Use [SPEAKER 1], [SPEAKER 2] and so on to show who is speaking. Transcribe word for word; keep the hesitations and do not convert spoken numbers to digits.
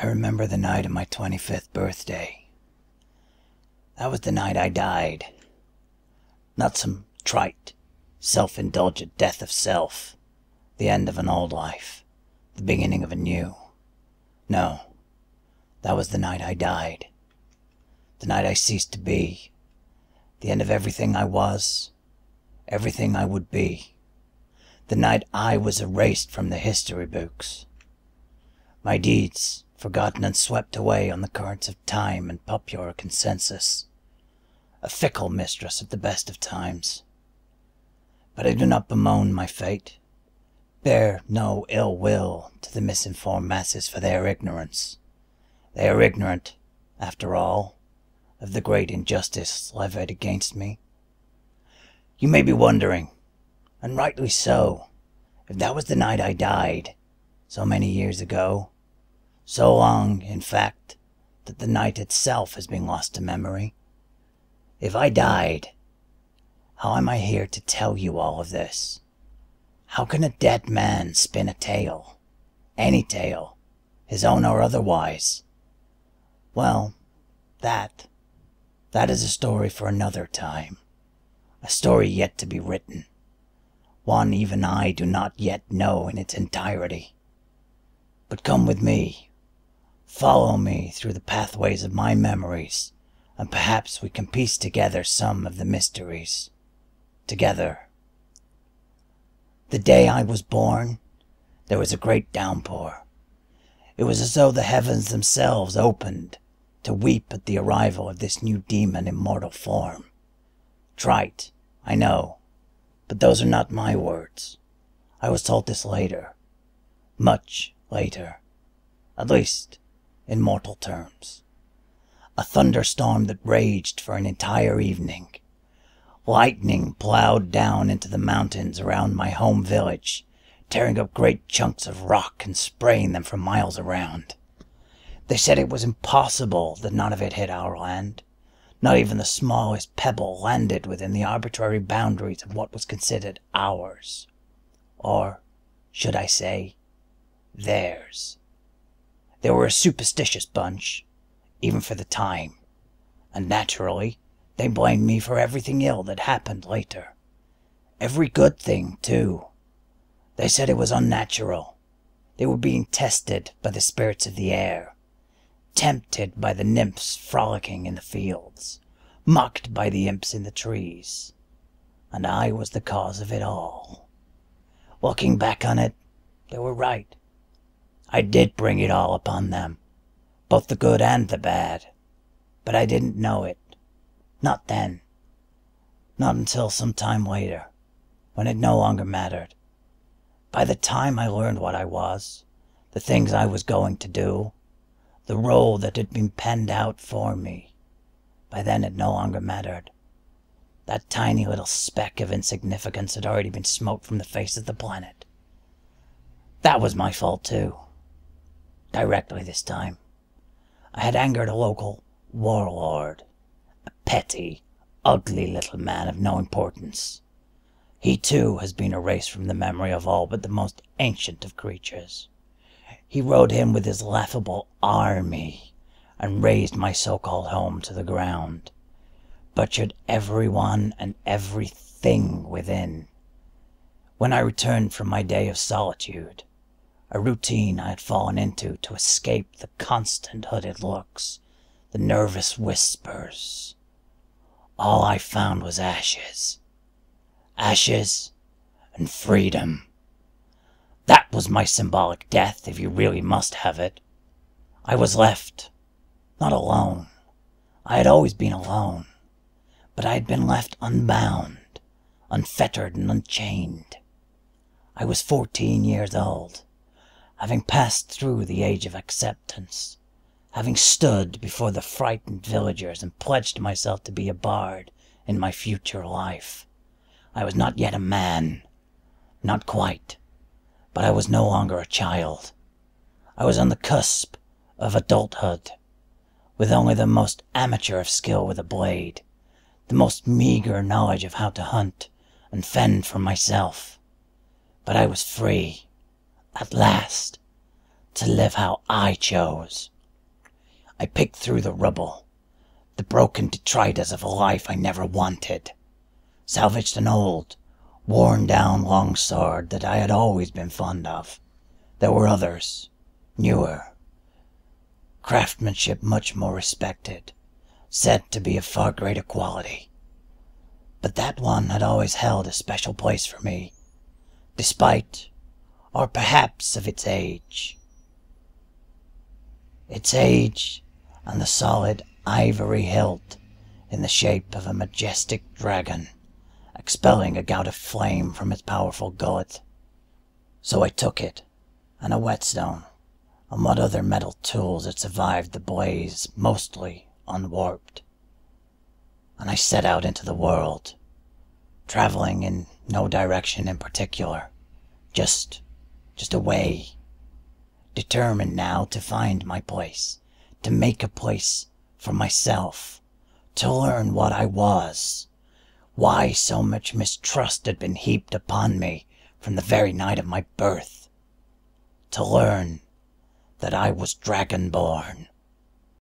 [SPEAKER 1] I remember the night of my twenty-fifth birthday. That was the night I died. Not some trite, self-indulgent death of self, the end of an old life, the beginning of a new. No, that was the night I died. The night I ceased to be. The end of everything I was, everything I would be. The night I was erased from the history books. My deeds forgotten and swept away on the currents of time and popular consensus. A fickle mistress at the best of times. But I do not bemoan my fate. Bear no ill will to the misinformed masses for their ignorance. They are ignorant, after all, of the great injustice levied against me. You may be wondering, and rightly so, if that was the night I died, so many years ago. So long, in fact, that the night itself has been lost to memory. If I died, how am I here to tell you all of this? How can a dead man spin a tale? Any tale, his own or otherwise? Well, that, that is a story for another time. A story yet to be written. One even I do not yet know in its entirety. But come with me. Follow me through the pathways of my memories, and perhaps we can piece together some of the mysteries. Together. The day I was born, there was a great downpour. It was as though the heavens themselves opened to weep at the arrival of this new demon in mortal form. Trite, I know, but those are not my words. I was told this later. Much later. At least, in mortal terms. A thunderstorm that raged for an entire evening. Lightning plowed down into the mountains around my home village, tearing up great chunks of rock and spraying them for miles around. They said it was impossible that none of it hit our land. Not even the smallest pebble landed within the arbitrary boundaries of what was considered ours. Or, should I say, theirs. They were a superstitious bunch, even for the time, and naturally, they blamed me for everything ill that happened later. Every good thing, too. They said it was unnatural. They were being tested by the spirits of the air, tempted by the nymphs frolicking in the fields, mocked by the imps in the trees. And I was the cause of it all. Looking back on it, they were right. I did bring it all upon them, both the good and the bad, but I didn't know it. Not then. Not until some time later, when it no longer mattered. By the time I learned what I was, the things I was going to do, the role that had been penned out for me, by then it no longer mattered. That tiny little speck of insignificance had already been smoked from the face of the planet. That was my fault, too. Directly this time. I had angered a local warlord, a petty, ugly little man of no importance. He too has been erased from the memory of all but the most ancient of creatures. He rode in with his laughable army and razed my so-called home to the ground, butchered everyone and everything within. When I returned from my day of solitude, a routine I had fallen into to escape the constant hooded looks, the nervous whispers, all I found was ashes. Ashes and freedom. That was my symbolic death, if you really must have it. I was left, not alone. I had always been alone, but I had been left unbound, unfettered and unchained. I was fourteen years old, having passed through the age of acceptance, having stood before the frightened villagers and pledged myself to be a bard in my future life. I was not yet a man, not quite, but I was no longer a child. I was on the cusp of adulthood, with only the most amateur of skill with a blade, the most meager knowledge of how to hunt and fend for myself. But I was free, at last, to live how I chose, I picked through the rubble, the broken detritus of a life I never wanted, salvaged an old, worn-down longsword that I had always been fond of. There were others, newer, craftsmanship much more respected, said to be of far greater quality. But that one had always held a special place for me, despite, or perhaps of its age. Its age and the solid ivory hilt in the shape of a majestic dragon, expelling a gout of flame from its powerful gullet. So I took it, and a whetstone, and what other metal tools had survived the blaze, mostly unwarped, and I set out into the world, traveling in no direction in particular, just, just away, determined now to find my place, to make a place for myself, to learn what I was, why so much mistrust had been heaped upon me from the very night of my birth, to learn that I was dragonborn.